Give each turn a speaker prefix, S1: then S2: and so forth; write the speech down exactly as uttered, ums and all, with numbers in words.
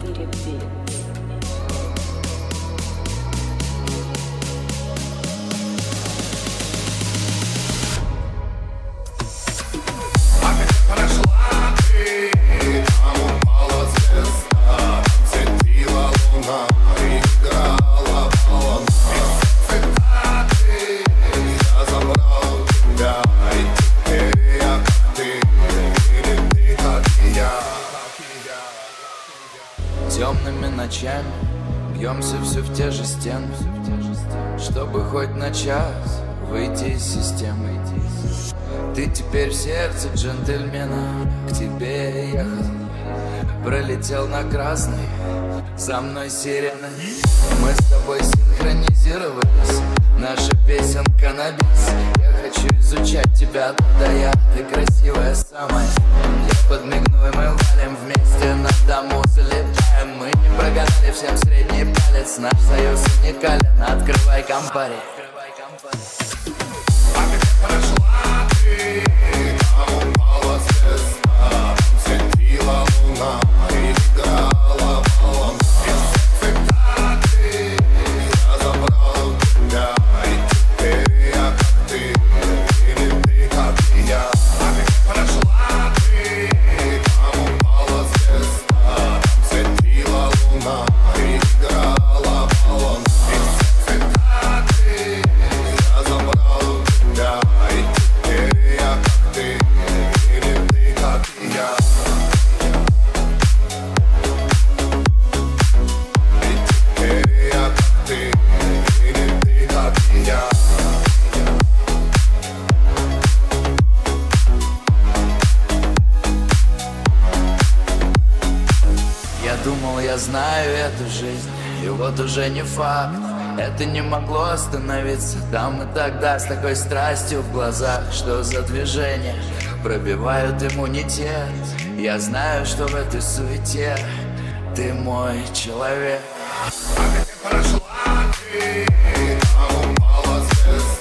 S1: мире петь.
S2: Темными ночами бьемся все в те же стены, чтобы хоть на час выйти из системы. Ты теперь в сердце джентльмена, к тебе я ехал, пролетел на красный, за мной сирена. Мы с тобой синхронизировались, наша песенка на бис. Я хочу изучать тебя туда я, ты красивая самая. Я подмигну и мы валим вместе, на дому залетаем. Мы не прогадали, всем средний палец, наш союз уникален. Открывай компари.
S3: А где прошла ты, там упала звезда, светила луна и играла баллон. И всегда ты, я забрал тебя, и теперь я как ты, или ты как я. А где прошла ты, там упала звезда, светила луна и играла баллон. И всегда ты, я забрал тебя, и теперь я как ты, или ты как я. И теперь я как ты, или ты как я.
S2: Я думал, я знаю эту жизнь, и вот уже не факт. Это не могло остановиться там и тогда, с такой страстью в глазах. Что за движения пробивают иммунитет? Я знаю, что в этой суете ты мой человек.
S3: А где прошла ты, там упала звезда.